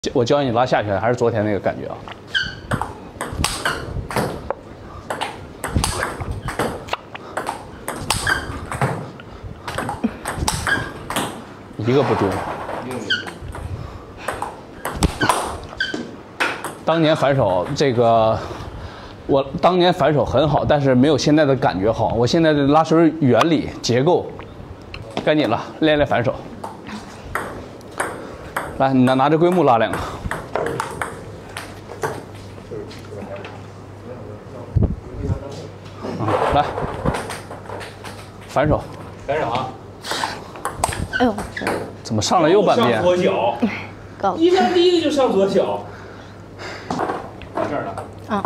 我教你拉下旋，还是昨天那个感觉啊？一个不中。当年反手这个，我当年反手很好，但是没有现在的感觉好。我现在的拉球原理结构，该你了，练练反手。 来，你拿着龟木拉两个。来，反手。 反手啊！ 哎呦， 怎么上来又半边？ 上左脚， 高。 一上第一个就上左脚。到这儿了。 啊。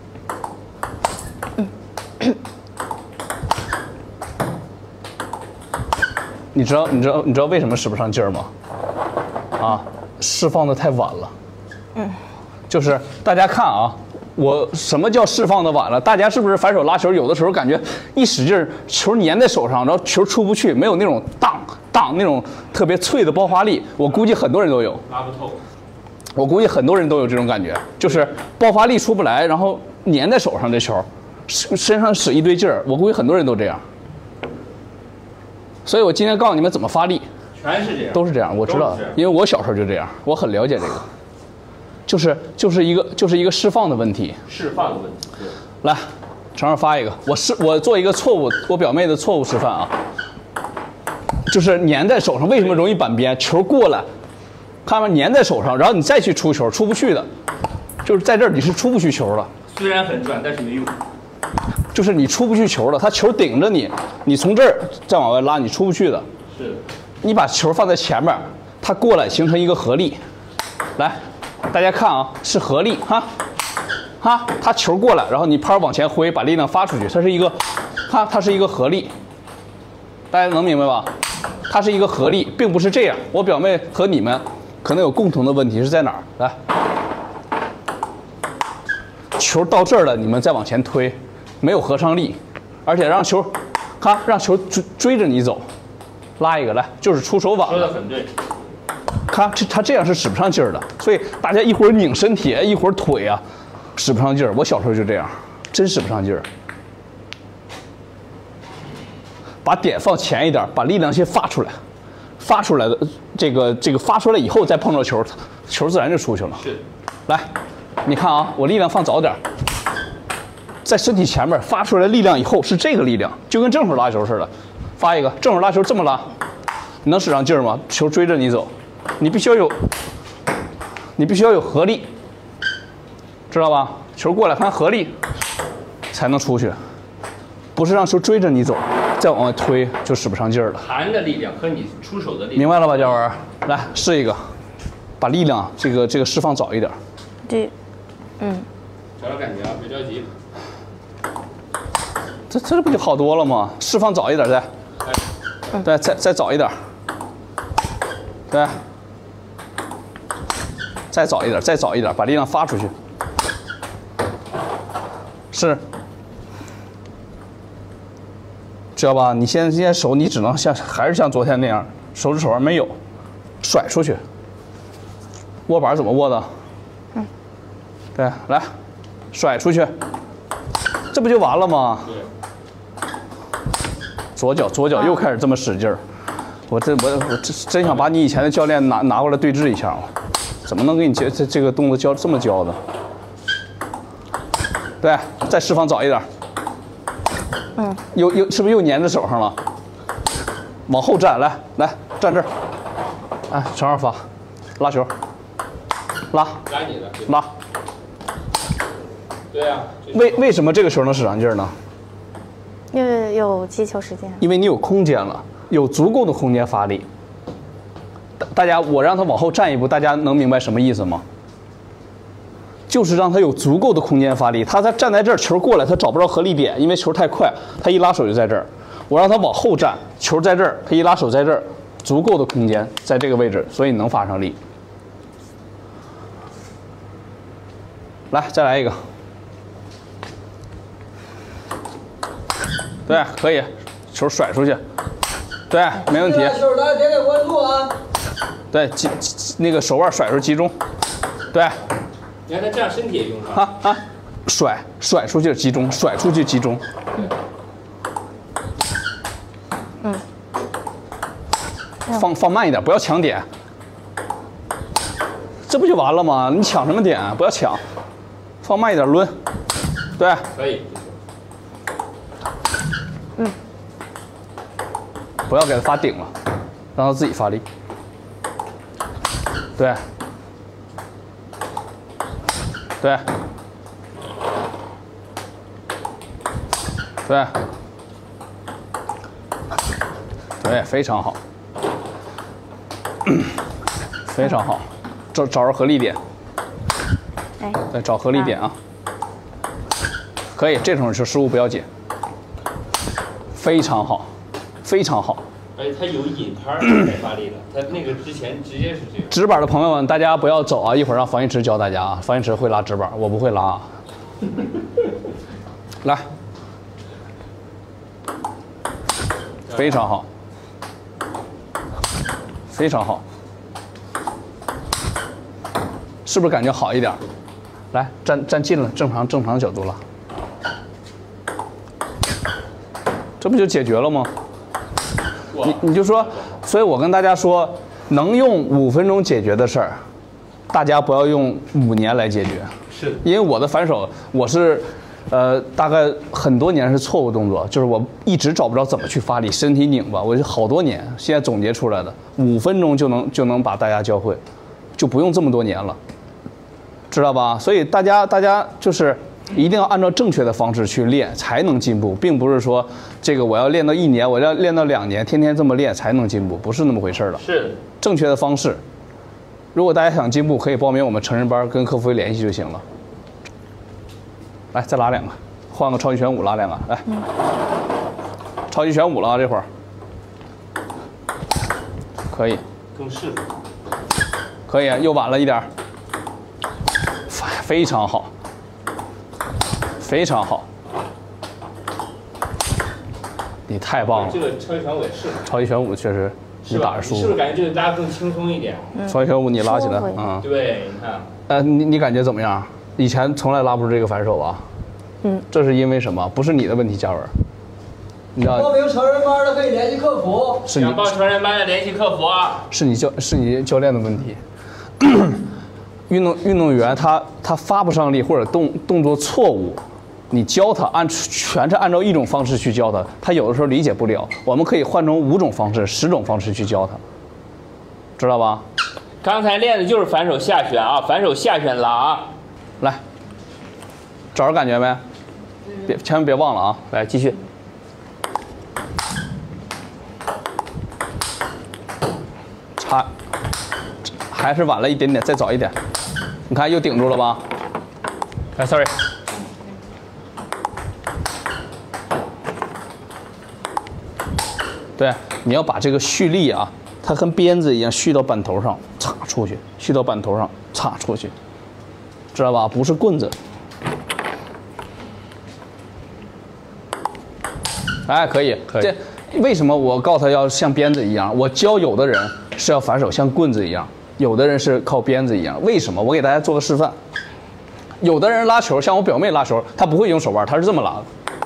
你知道为什么使不上劲儿吗？啊，释放的太晚了。就是大家看啊，我什么叫释放的晚了？大家是不是反手拉球，有的时候感觉一使劲儿，球粘在手上，然后球出不去，没有那种当那种特别脆的爆发力。我估计很多人都有。 拉不透。 我估计很多人都有这种感觉，就是爆发力出不来，然后粘在手上这球，身上使一堆劲儿。我估计很多人都这样。所以我今天告诉你们怎么发力。 全是这样， 都是这样，我知道，因为我小时候就这样，我很了解这个，就是一个释放的问题， 释放的问题。 来，程上发一个，我做一个错误，我表妹的错误示范啊，就是粘在手上，为什么容易板边？球过来，看吧，粘在手上，然后你再去出球，出不去的，就是在这儿你是出不去球的， 虽然很转，但是没用， 就是你出不去球的，他球顶着你，你从这儿再往外拉，你出不去的， 是的。 你把球放在前面，它过来形成一个合力。来，大家看啊，是合力哈，它球过来，然后你拍往前挥，把力量发出去，它是一个，它是一个合力。大家能明白吧？它是一个合力，并不是这样。我表妹和你们可能有共同的问题是在哪儿？来，球到这儿了，你们再往前推，没有合上力，而且让球，让球追着你走。 拉一个来，就是出手晚了。 说的很对。 看他这样是使不上劲儿的，所以大家一会儿拧身体，一会儿腿啊，使不上劲儿。我小时候就这样，真使不上劲儿。把点放前一点，把力量先发出来，发出来的这个发出来以后再碰着球，球自然就出去了。 是。 来，你看啊，我力量放早点，在身体前面发出来力量以后是这个力量，就跟正手拉球似的。 发一个正手拉球这么拉，你能使上劲儿吗？球追着你走，你必须要有合力，知道吧？球过来看合力，才能出去，不是让球追着你走，再往外推就使不上劲儿了。 弹的力量和你出手的力量， 明白了吧，嘉文？来试一个，把力量这个释放早一点。 对， 找找感觉啊，别着急。 这不就好多了吗？释放早一点再。 对，再早一点，对，再早一点，把力量发出去，是，知道吧？你现在手你只能还是像昨天那样，手指手上没有，甩出去。握板怎么握的？对，来，甩出去，这不就完了吗？ 对。 左脚又开始这么使劲儿，我真想把你以前的教练拿过来对峙一下啊！怎么能给你这个动作这么教的？对，再释放早一点。是不是又粘在手上了？往后站，来站这儿。哎，程二发，拉球，拉你的， 拉。 对呀。 为什么这个球能使上劲儿呢？ 因为有击球时间， 因为你有空间了，有足够的空间发力。大家，我让他往后站一步，大家能明白什么意思吗？就是让他有足够的空间发力。他站在这儿，球过来，他找不着合力点，因为球太快，他一拉手就在这儿。我让他往后站，球在这儿，他一拉手在这儿，足够的空间在这个位置，所以你能发上力。来，再来一个。 对，可以，球甩出去，对，没问题。 球大家点点关注啊！ 对，那个手腕甩出集中， 对， 你看他这样身体也用上。 甩出去集中，甩出去集中。放慢一点，不要抢点。这不就完了吗？你抢什么点？不要抢，放慢一点抡。对， 可以。 不要给他发顶了，让他自己发力。对，对，对，对，非常好，非常好，找着合力点， 哎， 对，找合力点啊，可以，这种是失误不要紧，非常好，非常好。 而且他有引拍来发力了，他那个之前直接是这个。 直板的朋友们，大家不要走啊！一会儿让房一池教大家啊。房一池会拉直板，我不会拉啊。来，非常好，非常好，是不是感觉好一点？来，站近了，正常角度了，这不就解决了吗？你就说，所以我跟大家说，能用5分钟解决的事儿，大家不要用5年来解决。 是的。 因为我的反手，我是，大概很多年是错误动作，就是我一直找不着怎么去发力，身体拧巴，我就好多年，现在总结出来的，5分钟就能把大家教会，就不用这么多年了，知道吧？所以大家就是一定要按照正确的方式去练，才能进步，并不是说这个我要练到1年，我要练到2年，天天这么练才能进步，不是那么回事了。 是的。 正确的方式，如果大家想进步，可以报名我们成人班，跟客服联系就行了。来，再拉2个，换个超级旋5拉2个，来，超级旋5了啊，这会儿可以， 更适合。 可以，又晚了一点儿，非常好。非常好，你太棒了！ 这个超级旋5也适合。 超级旋5确实你打着舒服， 你是不是感觉这个拉更轻松一点？ 超级旋5你拉起来， 对，你看。 你感觉怎么样？以前从来拉不出这个反手吧？这是因为什么？不是你的问题，嘉文。你知道？ 报名成人班的可以联系客服。 是你想报成人班的联系客服啊。 是你教练的问题。运动员他发不上力或者动作错误。你教他全是按照一种方式去教他，他有的时候理解不了。我们可以换成5种方式、10种方式去教他，知道吧？ 刚才练的就是反手下旋啊，反手下旋拉啊。 来，找着感觉没？千万别忘了啊！来，继续。还是晚了一点点，再早一点。你看又顶住了吧？哎 ，sorry。对，你要把这个蓄力啊，它跟鞭子一样，蓄到板头上，插出去；蓄到板头上，插出去，知道吧？不是棍子。哎，可以。这为什么我告诉他要像鞭子一样？我教有的人是要反手像棍子一样，有的人是靠鞭子一样。为什么？我给大家做个示范。有的人拉球，像我表妹拉球，她不会用手腕，她是这么拉的。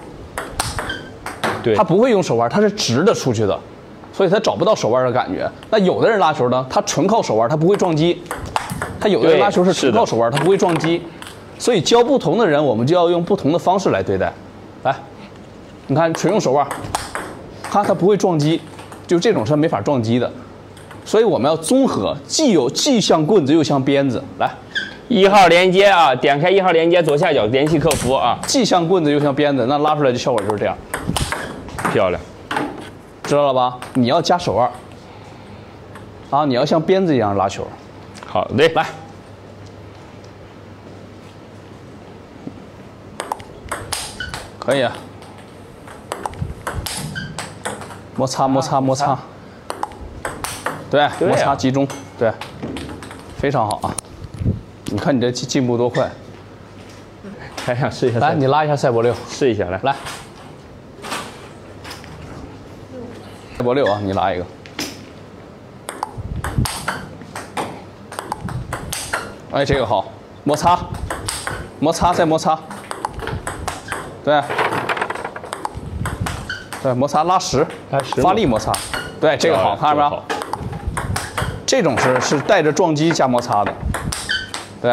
对， 他不会用手腕，他是直的出去的，所以他找不到手腕的感觉。那有的人拉球呢，他纯靠手腕，他不会撞击。他有的人拉球是纯靠手腕，他不会撞击。所以教不同的人，我们就要用不同的方式来对待。来，你看纯用手腕，他不会撞击，就这种是没法撞击的。所以我们要综合，既像棍子又像鞭子。来 ，1号连接啊，点开1号连接左下角联系客服啊， 既像棍子又像鞭子，那拉出来的效果就是这样。 漂亮， 知道了吧？你要加手腕啊！你要像鞭子一样拉球。 好嘞， 来，可以。摩擦，对，摩擦集中，对，非常好啊！你看你这进步多快！ 还想试一下？ 来，你拉一下赛博6， 试一下，来。 赛博6啊，你拉一个。 哎，这个好，摩擦，摩擦再摩擦，对，对，摩擦拉实，发力摩擦，对，这个好，看到没有？这种是带着撞击加摩擦的，对。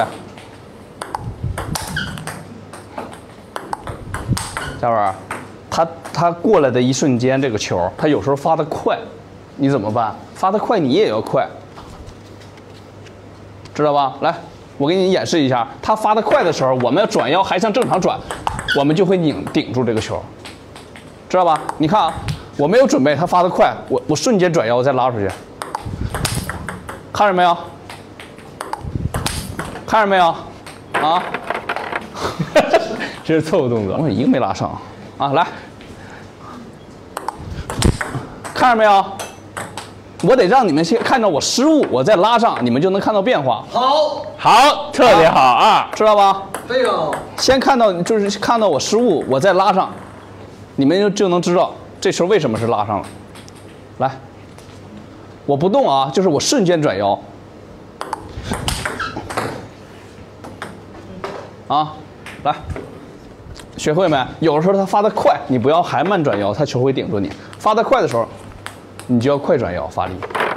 嘉文，他过来的一瞬间，这个球他有时候发得快，你怎么办？发得快你也要快，知道吧？来，我给你演示一下，他发得快的时候，我们要转腰还像正常转，我们就会顶住这个球，知道吧？你看啊，我没有准备，他发得快，我瞬间转腰再拉出去，看着没有？看着没有？啊？ 这是错误动作， 我一个没拉上啊！来，看着没有？我得让你们先看到我失误，我再拉上，你们就能看到变化。 好， 好，特别好啊， 知道吧？ 非常好。 先看到就是看到我失误，我再拉上，你们就能知道这球为什么是拉上了。来，我不动啊，就是我瞬间转腰。啊，来。学会没？有的时候他发得快，你不要还慢转腰，他球会顶住你。发得快的时候，你就要快转腰发力。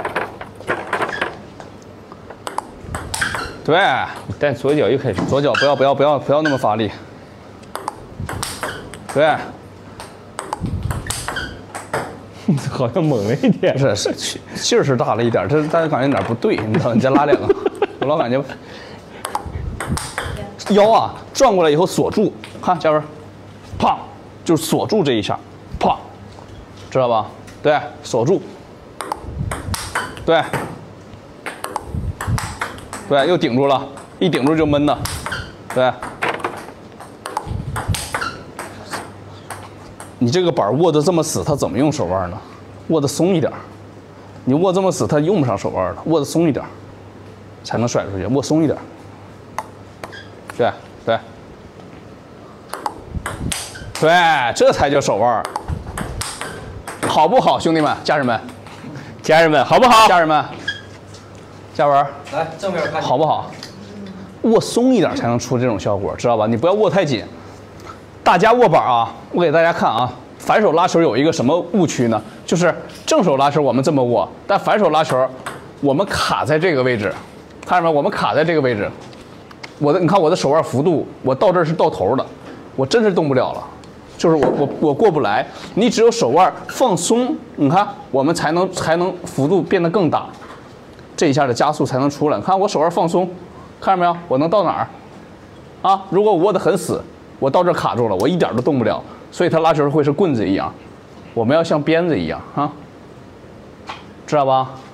对， 但左脚又开始， 左脚不要那么发力。对， 好像猛了一点。 不是劲儿是大了一点，但是感觉有点不对，你知道？你再拉两个，我老感觉腰啊转过来以后锁住，看嘉文，砰，就是锁住这一下，砰，知道吧？对，锁住，对，对，又顶住了，一顶住就闷的，对。你这个板握得这么死，它怎么用手腕呢？握得松一点，你握这么死，它用不上手腕了，握得松一点，才能甩出去，握松一点。对对对，这才叫手腕，好不好，兄弟们、家人们、 好不好？ 家人们，嘉文， 来正面看， 好不好？握松一点才能出这种效果，知道吧？你不要握太紧。大家握板啊，我给大家看啊，反手拉球有一个什么误区呢？就是正手拉球我们这么握，但反手拉球我们卡在这个位置，看着没？我们卡在这个位置。你看我的手腕幅度，我到这儿是到头的，我真是动不了了，就是我过不来。你只有手腕放松，你看我们才能幅度变得更大，这一下的加速才能出来。看我手腕放松，看着没有？我能到哪儿？啊，如果我握得很死，我到这儿卡住了，我一点都动不了。所以他拉球会是棍子一样，我们要像鞭子一样啊，知道吧？